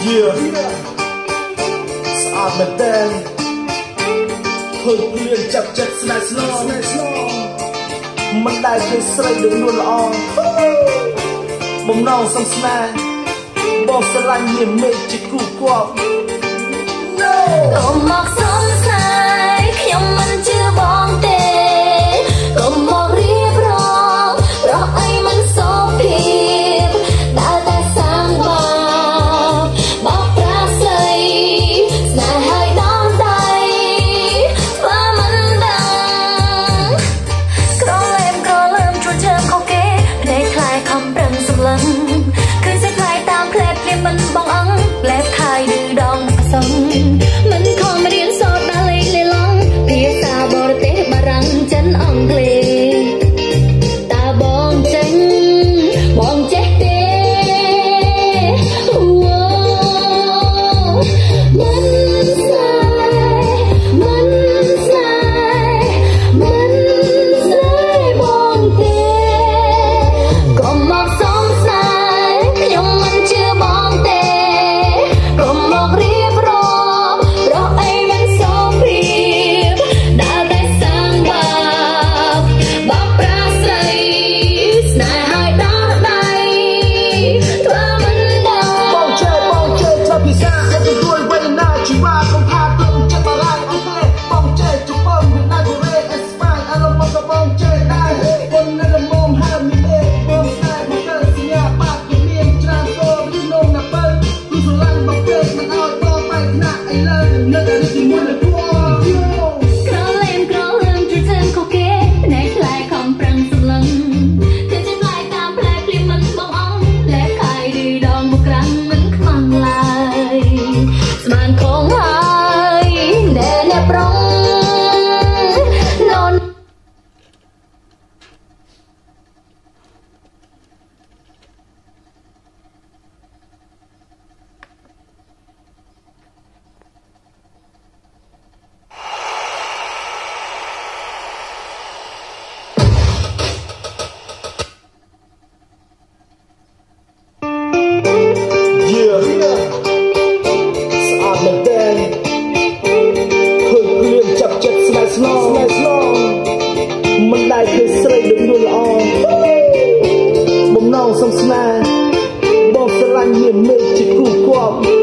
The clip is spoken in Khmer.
Yeah ស្អាតមែនតើឃើញភ្លៀងចាប់ចិត្តស្នេហ៍ស្នងមិនដែលជាស្រីដូចនួនល្អបំណងសំស្នេហ៍បងស្រឡាញ់មានមេឃជាគូគាប់កុំមកសំស្នេហ៍ខ្ញុំមិនជឿបងទេកុំមករៀបរងព្រោះអីមិនសុភាពដើរតែសាងបាបបប្រាស្រីស្នេហ៍ហើយដំដៃធ្វើមិនដឹងក្រលែមជួយធ្វើខុសគេភ្នែកខ្លាយខំប្រឹងសម្លឹងឃើញសេចក្ដីតាមផ្លែភ្លាមមិនបងអង្គផ្លែខាយឌឺដងអសងមិនខំរៀនសូត្រដល់លេខលេឡងភាសាបរទេសបារាំងចិនអង់គ្លេសតើបងចេះទេមិនស្នេហ៍បងទេកុំមកសំស្នេហ៍ខ្ញុំមិនជឿបងទេកុំមករៀបរាប់ព្រោះអីមិនសុភាពដើរតែសាងបាបប្រាស្រីស្នេហ៍ហើយដោះដៃធ្វើមិនដឹងបងជើធ្វើពិសាឲ្យទទួលវេទនាជីវ៉ាកុំថាទុំចិត្តបារាំងអង់គ្លេសបងជើជប៉ុនវៀតណាមកូរ៉េអេស្ប៉ាញអាឡូមកក៏បងជើដែរប៉ុននៅលំមហើមនេះទេបងស្នេហ៍មកទៅសញ្ញាបាត់ពីមានច្រើនកោពីនំណាបើគឺស្រឡាញ់មកពេកមិនឲ្យបងបែកថ្នាក់អីលើនៅតែជាមួយនឹងពួកក្រលែមជួយធ្វើខុសគេភ្នែកខ្លាយខំប្រឹងសម្លឹងឃើញចិត្តខ្លាយតាមផ្លែភ្លាមមិនបងអង្គលែបខាយឌឺដងមកក្រាំងមិនខ្មាំងឡើយស្មានខងហើយអ្នកប្រុងនូនស្អាតមែនតើឃើញភ្លៀងចាប់ចិត្តស្នេហ៍ស្នងមិនដែលឃើញស្រីដូចនួនល្អបំណងសំស្នេហ៍បងស្រឡាញ់មានមេឃជាគូគាប់